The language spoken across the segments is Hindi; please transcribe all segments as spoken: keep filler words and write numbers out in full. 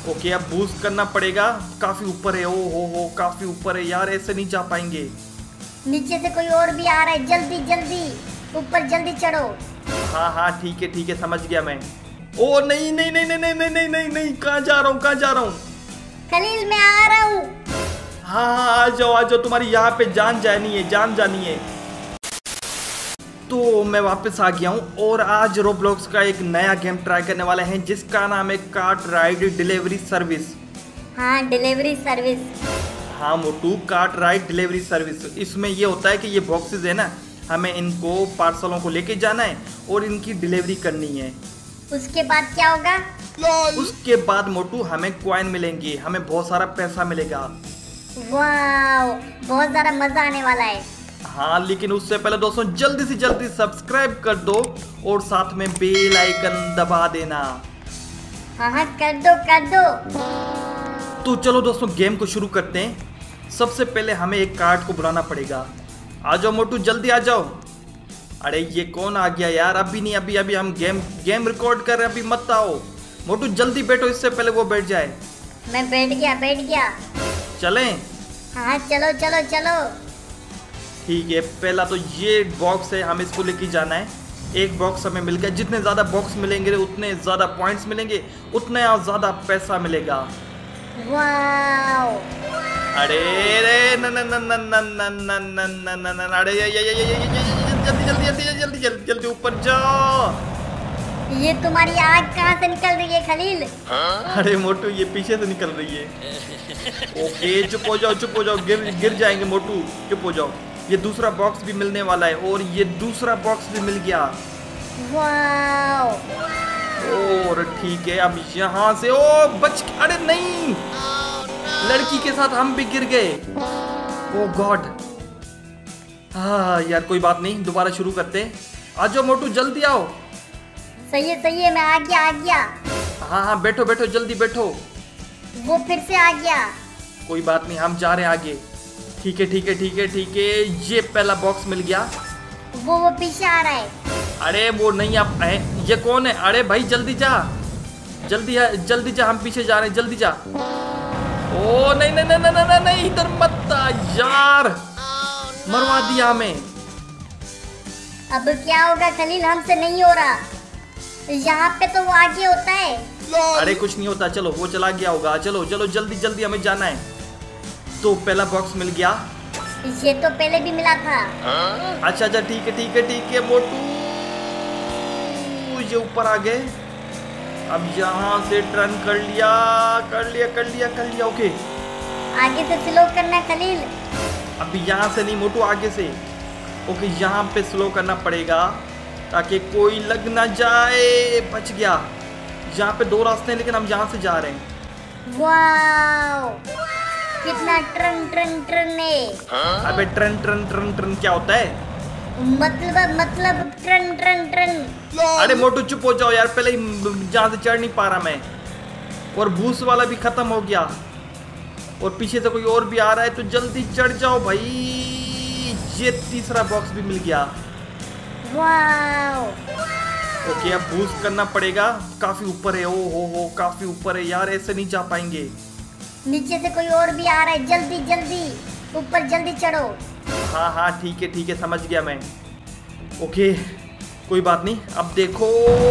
ओके अब बूस्ट करना पड़ेगा, काफी ऊपर है। ओ हो हो काफी ऊपर है यार, ऐसे नहीं जा पाएंगे। नीचे से कोई और भी आ रहा है, जल्दी जल्दी ऊपर जल्दी चढ़ो। हाँ हाँ ठीक है ठीक है समझ गया मैं। ओ नहीं नहीं नहीं नहीं नहीं नहीं नहीं नहीं नहीं कहाँ जा रहा हूँ कहाँ जा रहा हूँ। खलील मैं आ रहा हूँ। हाँ हाँ आ जाओ आ जाओ, तुम्हारी यहाँ पे जान जानी है जान जानी है। तो मैं वापस आ गया हूँ और आज रोब्लॉक्स का एक नया गेम ट्राई करने वाले हैं जिसका नाम है कार्ट राइड डिलीवरी सर्विस। हाँ डिलीवरी सर्विस। हाँ Motu cart ride delivery service. इसमें ये होता है कि ये बॉक्सेस है ना, हमें इनको पार्सलों को लेके जाना है और इनकी डिलीवरी करनी है। उसके बाद क्या होगा? उसके बाद मोटू हमें कॉइन मिलेंगे, हमें बहुत सारा पैसा मिलेगा। वाह बहुत ज्यादा मजा आने वाला है। हाँ लेकिन उससे पहले दोस्तों जल्दी से जल्दी सब्सक्राइब कर दो और साथ में बेल आइकन दबा देना। हाँ हाँ कर दो कर दो। तो चलो दोस्तों गेम को शुरू करते हैं। सबसे पहले हमें एक कार्ड को बुलाना पड़ेगा। आ जाओ मोटू जल्दी आ जाओ। अरे ये कौन आ गया यार, अभी नहीं अभी अभी हम गेम गेम रिकॉर्ड कर रहे हैं, अभी मत आओ। मोटू जल्दी बैठो इससे पहले वो बैठ जाए। मैं बैठ गया बैठ गया। चलें? हाँ चलो चलो चलो। ठीक है पहला तो ये बॉक्स है, हमें इसको लेके जाना है। एक बॉक्स हमें मिल गया, जितने ज़्यादा बॉक्स मिलेंगे उतने ज़्यादा पॉइंट्स मिलेंगे, उतना ज़्यादा पैसा मिलेगा। वाओ अरे रे न न न न न न न न न न न अरे ये ये ये ये जल्दी जल्दी जल्दी जल्दी जल्दी जल्दी ऊपर जाओ। ये तुम्हारी आग कहाँ से निकल रही है खलील? अरे मोटू ये पीछे से निकल रही है। ओके चुप हो जाओ चुप हो जाओ, गिर गिर जाएंगे मोटू, चुप हो जाओ। ये दूसरा बॉक्स भी मिलने वाला है और ये दूसरा बॉक्स भी मिल गया। वाओ और ठीक है अब यहाँ से ओ बच, अरे नहीं लड़की के साथ हम भी गिर गए। Oh god. हाँ यार कोई बात नहीं, दोबारा शुरू करते हैं। आ जाओ मोटू जल्दी आओ। सही है सही है, मैं आ गया आ गया। हाँ हाँ बैठो बैठो जल्दी बैठो। वो फिर से आ गया। कोई बात नहीं हम जा रहे हैं आगे। ठीक है ठीक है ठीक है ठीक है ये पहला बॉक्स मिल गया। वो वो पीछे आ रहा है। अरे वो नहीं आप है, ये कौन है? अरे भाई जल्दी जा जल्दी जल्दी जा, हम पीछे जा रहे हैं जल्दी जा। ओ नहीं नहीं नहीं नहीं नहीं नहीं इधर मत आ यार, मरवा दिया हमें। अब क्या होगा खलील, हमसे नहीं हो रहा। यहाँ पे तो वो आगे होता है। अरे कुछ नहीं होता, चलो वो चला गया होगा। चलो चलो जल्दी जल्दी हमें जाना है। तो पहला बॉक्स मिल गया। ये तो पहले भी मिला था। अच्छा अच्छा ठीक है ठीक है ठीक है मोटू ये ऊपर आ गए। अब यहाँ से टर्न कर लिया कर लिया कर लिया कर लिया ओके। आगे से स्लो करना खलील। अभी यहाँ से नहीं मोटू, आगे से। ओके यहाँ पे स्लो करना पड़ेगा ताकि कोई लग ना जाए। बच गया। यहाँ पे दो रास्ते हैं लेकिन हम यहाँ से जा रहे हैं। वाओ कितना ट्रन ट्रन ट्रन है। अबे ट्रन ट्रन ट्रन ट्रन क्या होता है? मतलब मतलब ट्रन ट्रन ट्रन। अरे मोटू चुप हो जाओ यार, पहले ही जहाँ से चढ़ नहीं पा रहा मैं। और बूस्ट वाला भी खत्म हो गया और पीछे से कोई और भी आ रहा है, तो जल्दी चढ़ जाओ भाई। ये तीसरा बॉक्स भी मिल गया। वाओ ओके अब बूस्ट करना पड़ेगा, काफी ऊपर है। ओ हो हो काफी ऊपर है यार, ऐसे नहीं जा पाएंगे। नीचे से कोई और भी आ रहा है, जल्दी जल्दी ऊपर जल्दी चढ़ो। हाँ हाँ ठीक है ठीक है समझ गया मैं। ओके कोई बात नहीं। अब देखो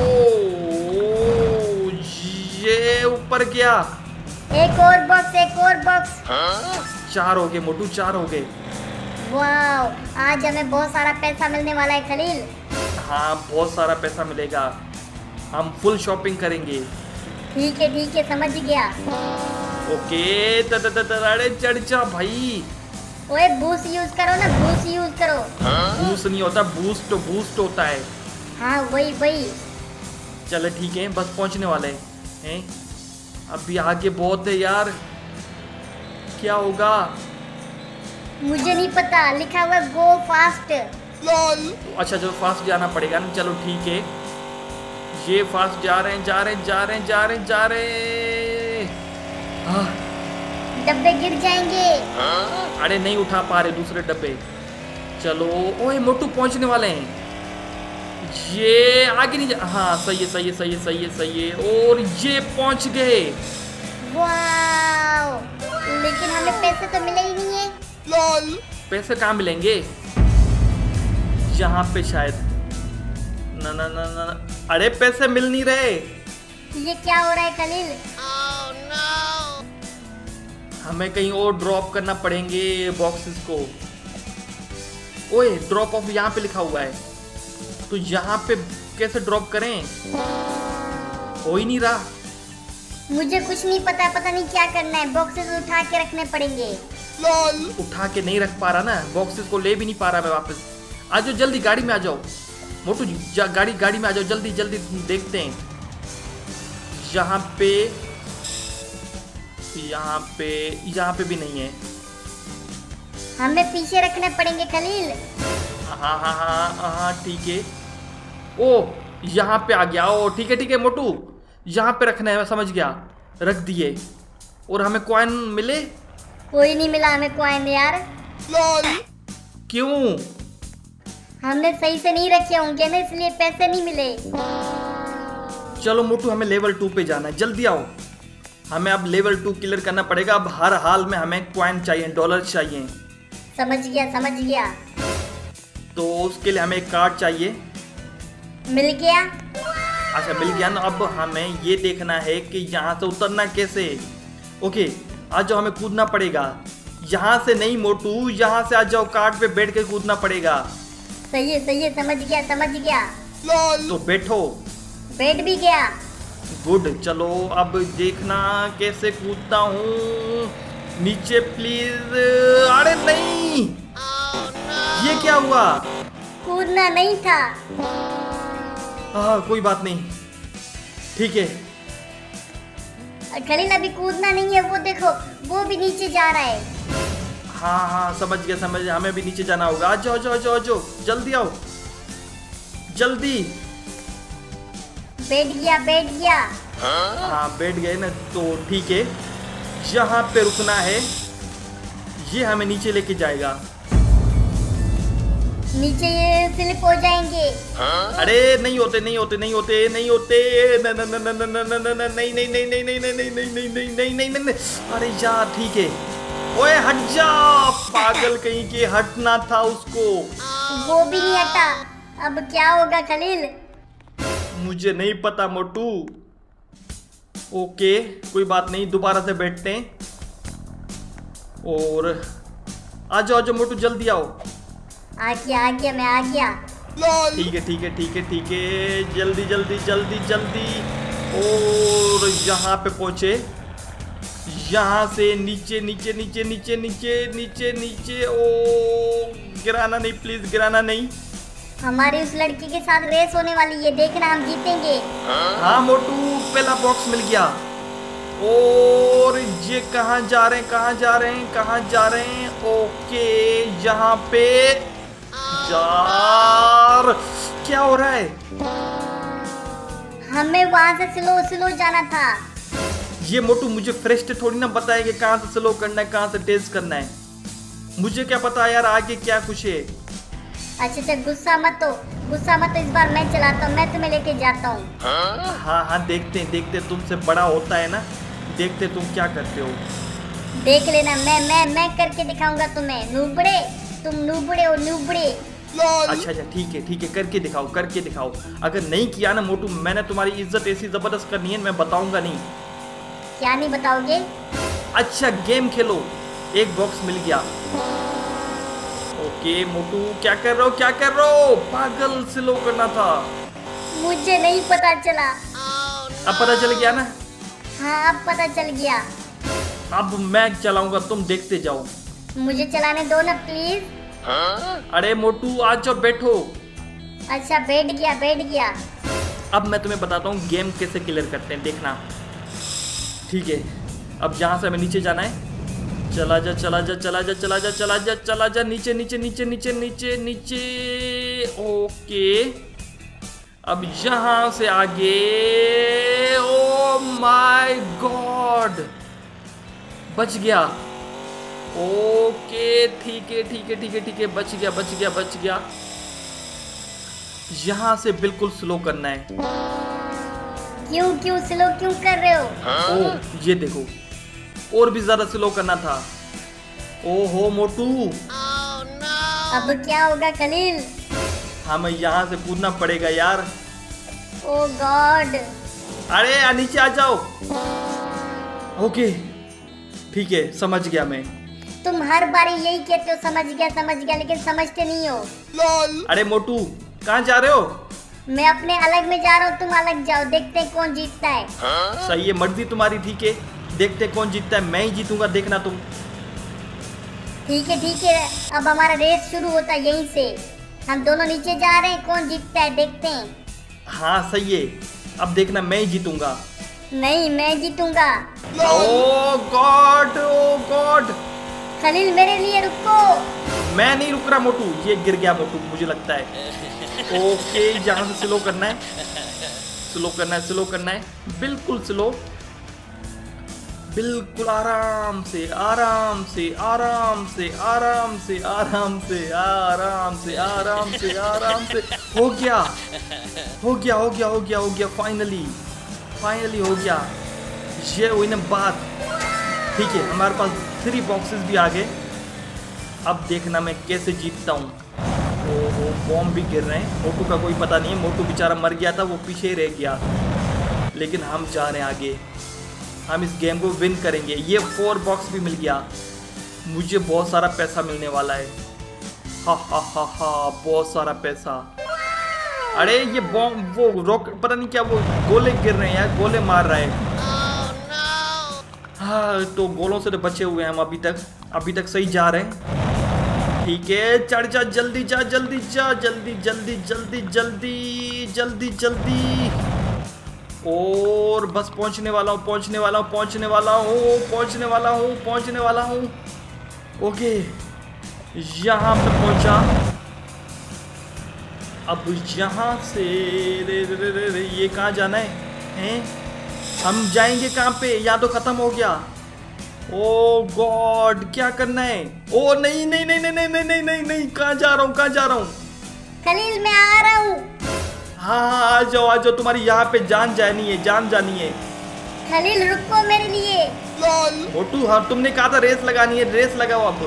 ये ऊपर गया। एक और बॉक्स एक और बॉक्स। चार हो गए मोटू, चार हो गए। वाओ आज हमें बहुत सारा पैसा मिलने वाला है खलील। हाँ बहुत सारा पैसा मिलेगा, हम फुल शॉपिंग करेंगे। ठीक है ठीक है समझ गया। ओके त त त अरे चढ़ जा भाई। ओए बूस्ट यूज करो ना, बूस्ट यूज करो। बूस्ट नहीं होता, बूस्ट बूस्ट होता है। हाँ वही वही। चलो ठीक है बस पहुंचने वाले हैं। अभी आगे बहुत है यार, क्या होगा? मुझे नहीं पता, लिखा हुआ गो फास्ट। अच्छा चलो फास्ट जाना पड़ेगा ना, चलो ठीक है। ये फास्ट जा रहे हैं जा रहे हैं जा रहे हैं जा रहे हैं जा रहे हैं। हाँ डब्बे गिर जाएंगे। अरे नहीं उठा पा रहे दूसरे डब्बे। चलो ओए मोटू पहुंचने वाले हैं। ये आगे नहीं जा, हाँ सही है सही है सही है सही है सही है। और ये पहुंच गए। वाओ, लेकिन हमें पैसे तो मिले ही नहीं है। लॉल। पैसे कहाँ मिलेंगे? यहाँ पे शायद। ना ना ना ना, अरे पैसे मिल नहीं रहे। ये क्या हो रहा है खलील? Oh, no. हमें कहीं और ड्रॉप करना पड़ेंगे बॉक्सेस को। ओए, ड्रॉप ऑफ यहाँ पे लिखा हुआ है, तो यहाँ पे कैसे ड्रॉप करें? हो ही नहीं रहा। मुझे कुछ नहीं पता, पता नहीं क्या करना है। बॉक्सेस उठा के रखने पड़ेंगे। लॉल। उठा के नहीं रख पा रहा ना, बॉक्सेस को ले भी नहीं पा रहा मैं वापस। आ जाओ जल्दी, गाड़ी में आ जाओ मोटू, गाड़ी गाड़ी में आ जाओ जल्दी जल्दी। देखते हैं यहाँ पे, यहाँ पे यहाँ पे भी नहीं है। हमें पीछे रखने पड़ेंगे खलील। हाँ हाँ हाँ हाँ ठीक है। ओ, यहाँ पे आ गया। ओ ठीक है ठीक है मोटू, यहाँ पे रखना है, मैं समझ गया। रख दिए। और हमें कॉइन मिले? कोई नहीं मिला हमें कॉइन यार। लॉल। क्यों? हमने सही से नहीं रखे होंगे ना, इसलिए पैसे नहीं मिले। चलो मोटू, हमें लेवल टू पे जाना है, जल्दी आओ। हमें अब लेवल टू क्लियर करना पड़ेगा। अब हर हाल में हमें कॉइन चाहिए, डॉलर चाहिए। समझ गया समझ गया। तो उसके लिए हमें एक कार्ड चाहिए। मिल गया। अच्छा मिल गया ना। अब हमें ये देखना है कि यहाँ से उतरना कैसे। ओके, आ जाओ, हमें कूदना पड़ेगा। यहाँ से नहीं मोटू, यहाँ से आ जाओ, कार्ड पे बैठ के कूदना पड़ेगा। सही है सही है, समझ गया समझ गया। तो बैठो। बैठ भी गया। गुड। चलो अब देखना कैसे कूदता हूँ। नीचे प्लीज। अरे नहीं, ये क्या हुआ? कूदना नहीं था। हाँ कोई बात नहीं, ठीक है। खलील अभी कूदना नहीं है, वो देखो वो भी नीचे जा रहा है। हाँ हाँ समझ गया समझ गया, हमें भी नीचे जाना होगा। आ जाओ आ जाओ आ जाओ आ जाओ, जल्दी आओ जल्दी। बैठ गया बैठ गया। हाँ बैठ गए ना, तो ठीक है। यहाँ पे रुकना है, ये हमें नीचे लेके जाएगा। नीचे ये स्लिप हो जाएंगे। अरे नहीं होते नहीं होते नहीं होते नहीं होते न न न न न न न न नहीं नहीं नहीं नहीं नहीं नहीं नहीं नहीं नहीं नहीं नहीं नहीं नहीं नहीं। अरे यार ठीक है। ओए हट जा, पागल कहीं के, हटना था उसको। वो भी नहीं हटा। अब क्या होगा खलील? मुझे नहीं पता मोटू। ओके कोई बात नहीं, दोबारा से बैठते हैं। और आ जाओ आ जाओ मोटू, जल्दी आओ। आ गया आ गया, मैं आ गया। ठीक है ठीक है ठीक है ठीक है, जल्दी जल्दी जल्दी जल्दी। और यहाँ पे पहुंचे, यहाँ से नीचे नीचे नीचे नीचे नीचे नीचे नीचे। ओ गिराना नहीं प्लीज, गिराना नहीं। हमारी उस लड़की के साथ रेस होने वाली है, देखना हम जीतेंगे। हाँ मोटू, पहला बॉक्स मिल गया। और ये कहाँ जा रहे हैं कहाँ जा रहे हैं कहाँ जा रहे हैं? ओके यहाँ पे। यार क्या हो रहा है? हमें वहां से स्लो स्लो जाना था। ये मोटू मुझे फ्रेश थोड़ी ना बताया कि कहाँ से स्लो करना है कहाँ से तेज करना है। मुझे क्या पता यार आगे क्या कुछ है। अच्छा अच्छा, गुस्सा मत हो गुस्सा मत हो, इस बार मैं चलाता हूँ, मैं तुम्हें लेके जाता हूँ। हाँ हाँ देखते हैं देखते हैं, तुमसे बड़ा होता है ना, देखते तुम क्या करते हो। देख लेना, मैं मैं मैं करके दिखाऊंगा तुम्हें। नूबड़े, तुम नूबड़े हो नूबड़े। अच्छा अच्छा ठीक है ठीक है, करके दिखाओ करके दिखाओ। अगर नहीं किया ना मोटू, मैंने तुम्हारी इज्जत ऐसी जबरदस्त करनी है, मैं बताऊंगा नहीं। क्या नहीं बताओगे? अच्छा गेम खेलो, एक बॉक्स मिल गया। ओके मोटू क्या कर रहे हो क्या कर रहे हो? पागल, स्लो करना था। मुझे नहीं पता चला। अब पता चल गया ना? हाँ अब पता चल गया। अब मैं चलाऊंगा, तुम देखते जाओ। मुझे चलाने दो ना प्लीज। अरे मोटू आ जाओ बैठो। अच्छा बैठ गया बैठ गया। अब मैं तुम्हें बताता हूँ गेम कैसे क्लियर करते हैं, देखना। ठीक है, अब यहाँ से हमें नीचे जाना है। चला जा चला जा चला जा चला जा चला जा चला जा नीचे नीचे नीचे नीचे नीचे नीचे। ओके अब यहाँ से आगे। ओ माय गॉड, बच गया। ओके ठीक है ठीक है ठीक है ठीक है, बच गया बच गया बच गया। यहाँ से बिल्कुल स्लो करना है। क्यों क्यों स्लो क्यों कर रहे हो? ओ ये देखो, और भी ज्यादा स्लो करना था। ओहो मोटू, Oh no! अब क्या होगा खलील? हमें यहाँ से कूदना पड़ेगा यार। Oh god. अरे यार नीचे आ जाओ। ओके ठीक है, समझ गया मैं। तुम हर बारी यही कहते हो समझ गया समझ गया, लेकिन समझते नहीं हो। अरे मोटू कहाँ जा रहे हो? मैं अपने अलग में जा रहा हूँ, तुम अलग जाओ, देखते हैं कौन जीतता है। सही है, मर्जी तुम्हारी, ठीक है, देखते हैं कौन जीतता है। मैं ही जीतूंगा, देखना तुम। ठीक है ठीक है, अब हमारा रेस शुरू होता है यहीं से। हम दोनों नीचे जा रहे हैं, कौन जीतता है देखते हैं। हाँ सही है, अब देखना मैं ही जीतूंगा। नहीं मैं जीतूंगा। Oh god, oh god, Khalil मेरे लिए रुको। मैं नहीं रुक रहा मोटू, ये गिर गया मोटू मुझे लगता है। ओके यहाँ से स्लो करना है, स्लो करना है, स्लो करना है, बिल्कुल स्लो, बिल्कुल आराम से आराम से आराम से आराम से आराम से आराम से आराम से आराम से। हो गया हो गया हो गया हो गया हो गया फाइनली फाइनली हो गया। ये हुई ना बात। ठीक है, हमारे पास थ्री बॉक्सेस भी आ गए। अब देखना मैं कैसे जीतता हूँ। ओहो बॉम्ब भी गिर रहे हैं। मोटू का कोई पता नहीं है, मोटू बेचारा मर गया था, वो पीछे रह गया। लेकिन हम जा रहे हैं आगे, हम इस गेम को विन करेंगे। ये फोर बॉक्स भी मिल गया, मुझे बहुत सारा पैसा मिलने वाला है। हा हा हा हा बहुत सारा पैसा। अरे ये बॉम्ब, वो रॉक, पता नहीं क्या, वो गोले गिर रहे हैं यार, गोले मार रहा है। Oh no! हाँ तो गोलों से तो बचे हुए हैं हम अभी तक, अभी तक सही जा रहे हैं। ठीक है, चढ़ जा, जल्दी जा, जल्दी जा, जल्दी जल्दी जल्दी जल्दी जल्दी जल्दी। और बस पहुंचने वाला हूँ, पहुंचने वाला हूँ, पहुंचने वाला हूँ, पहुंचने वाला हूँ, पहुंचने वाला हूँ। ओके यहाँ पे पहुंचा। अब यहाँ से रे रे रे रे रे ये कहाँ जाना है? हैं हम जाएंगे कहाँ पे? यहाँ तो खत्म हो गया। ओ गॉड क्या करना है? ओ नहीं नहीं नहीं नहीं नहीं नहीं नहीं नहीं नहीं, कहाँ जा रहा हूँ, कहाँ जा रहा हूँ? खलील मैं आ रहा हूँ। हाँ हाँ आ जाओ आ जाओ, तुम्हारी यहाँ पे जान जानी है, जान जानी है। खलील रुको मेरे लिए। मोटू हाँ तुमने कहा था रेस लगानी है, रेस लगाओ अब।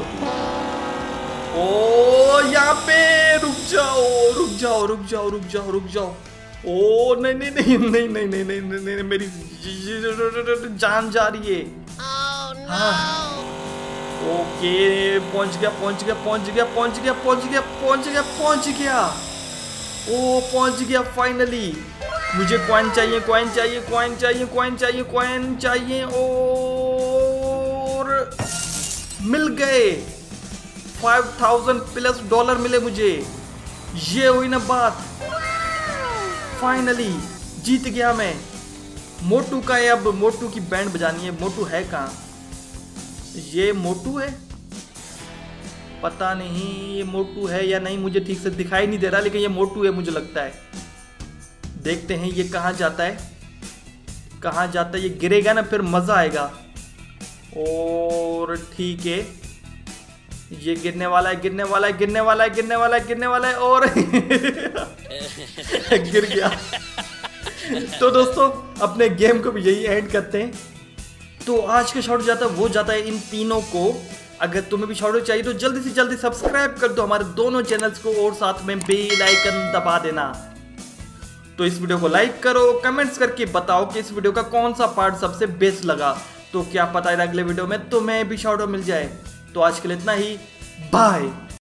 ओ यहाँ पे रुक जाओ रुक जाओ रुक जाओ रुक जाओ रुक जाओ। ओ नहीं नहीं नहीं नहीं नहीं नहीं नहीं नहीं नहीं मेरी जान जा रही है। Oh no! हाँ ओके पहुंच गया पहुंच गया पहुंच गया पहुंच गया पहुंच गया पहुंच गया पहुंच गया। ओ पहुंच गया फाइनली। मुझे कॉइन चाहिए कॉइन चाहिए कॉइन चाहिए कॉइन चाहिए कॉइन चाहिए और मिल गए। फाइव थाउजेंड प्लस डॉलर मिले मुझे। ये हुई ना बात, फाइनली जीत गया मैं। मोटू का है, अब मोटू की बैंड बजानी है। मोटू है कहाँ? ये मोटू है? पता नहीं ये मोटू है या नहीं, मुझे ठीक से दिखाई नहीं दे रहा, लेकिन ये मोटू है मुझे लगता है। देखते हैं ये कहाँ जाता है, कहाँ जाता है। ये गिरेगा ना फिर मजा आएगा। और ठीक है ये गिरने वाला है गिरने वाला है गिरने वाला है गिरने वाला है गिरने वाला है और गिर गया। तो दोस्तों अपने गेम को भी यही एंड करते हैं। तो आज का शॉट जाता है वो जाता है इन तीनों को। अगर तुम्हें भी शॉट चाहिए तो जल्दी से जल्दी सब्सक्राइब कर दो हमारे दोनों चैनल्स को और साथ में बेल आइकन दबा देना। तो इस वीडियो को लाइक करो, कमेंट्स करके बताओ कि इस वीडियो का कौन सा पार्ट सबसे बेस्ट लगा। तो क्या पता है अगले वीडियो में तुम्हें भी शॉट मिल जाए। तो आज के लिए इतना ही, बाय।